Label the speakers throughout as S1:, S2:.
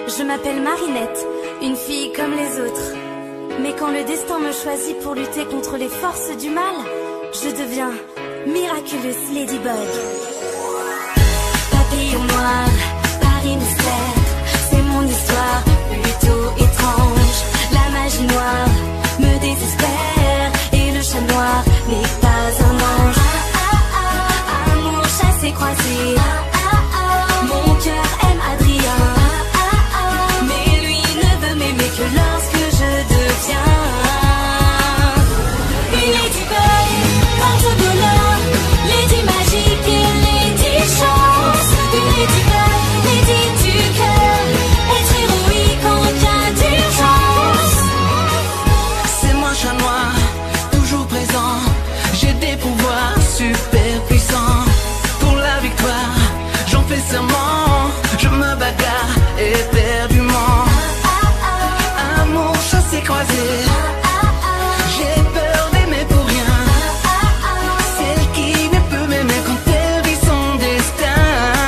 S1: Je m'appelle Marinette, une fille comme les autres. Mais quand le destin me choisit pour lutter contre les forces du mal, je deviens Miraculous Ladybug. Papillon noir, Paris mystère, c'est mon histoire plutôt étrange. La magie noire me désespère et le chat noir n'est pas un ange. Amour chassé croisé, mon cœur aime Adrien, mais lui ne veut m'aimer que lorsque je deviens une ladybug, porte-bonheur, lady magique et lady chance. Une ladybug, lady du cœur, être héroïque en cas d'urgence.
S2: C'est moi chat noir, toujours présent, j'ai des pouvoirs super puissants. Pour la victoire, j'en fais serment, je me bagarre éperdument. Amour chassé croisé, j'ai peur d'aimer pour rien. Celle qui ne peut m'aimer quand elle vit son destin.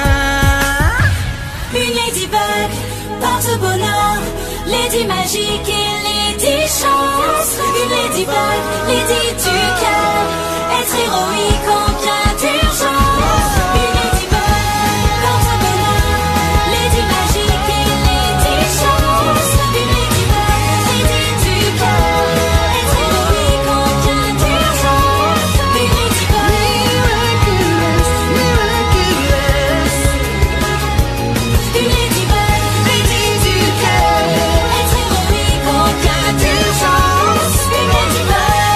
S1: Une ladybug, porte-bonheur, lady magique et lady chance. Une ladybug, lady du cœur, être héroïque en cas d'urgence. Une ladybug, porte-bonheur, lady magique et lady chance. Une ladybug, lady du cœur, être héroïque en cas d'urgence. Une ladybug,
S2: Miraculous, miraculous.
S1: une ladybug, lady du cœur, être héroïque en cas d'urgence. Une ladybug.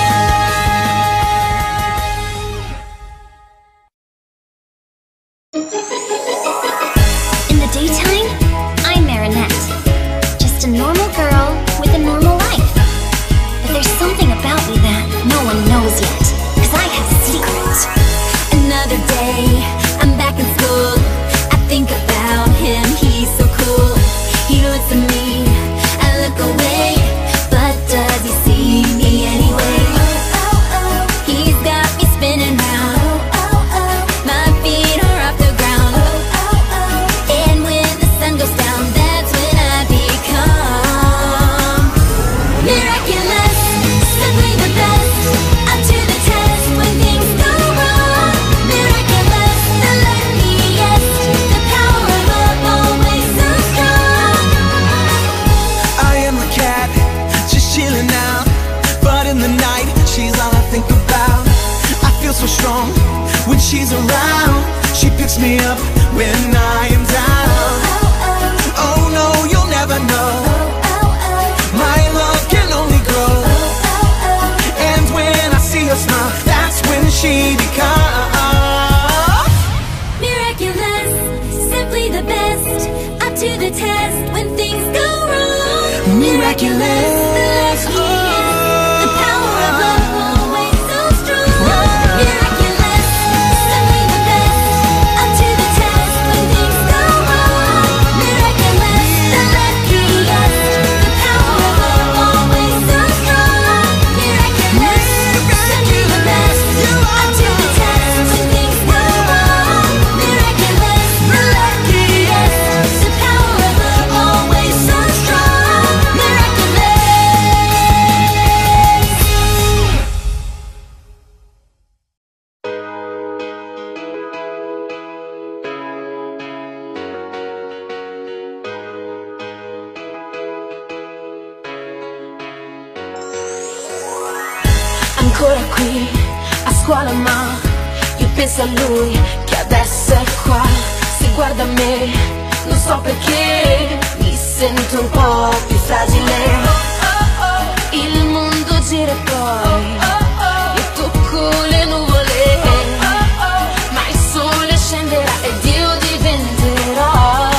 S3: In the daytime, I'm Marinette. Just a normal girl with a normal life. But there's something about me that no one knows yet, 'cause I have secrets.
S1: Another day, I'm back in school. I think about him, he's so cool. He looks at me, I look away, but does he see me anyway? He's got me spinning round. My feet are off the ground. And when the sun goes down, that's when I become miraculous, simply the best, up to the test when things go wrong. Miraculous, the luckiest, the power of love always so strong.
S2: I am the cat, just chilling out. But in the night, she's all I think about. I feel so strong when she's around. She picks me up when I am down. Oh no, you'll never know. My love can only grow. And when I see her smile, that's when she becomes
S1: Miraculous, simply the best, up to the test when things go wrong.
S2: miraculous.
S1: The power of love always so strong. Miraculous, simply the best, up to the test when things go wrong. Miraculous, the luckiest, the power of love always so strong. Miraculous, simply the best, up to the test when things go wrong. Miraculous, the luckiest, the power of love always so strong. Miraculous.
S2: Ancora qui, a scuola ma io penso a lui che adesso è qua. Se guarda me, non so perché mi sento un po' più fragile. Il mondo gira e poi io tocco le nuvole, ma il sole scenderà ed io diventerò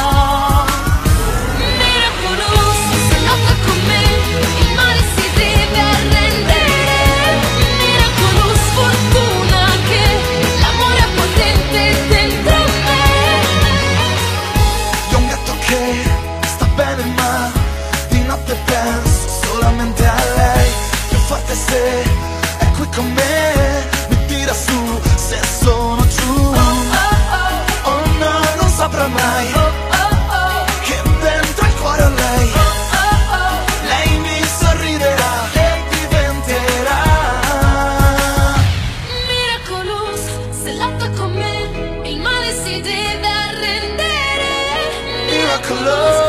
S2: Miraculous. Se lotta con me, il male si deve arrendere. Miraculous, fortuna che l'amore è potente dentro me. Io un gatto che sta bene ma di notte per
S1: decidida a rendere.
S2: Miracle love.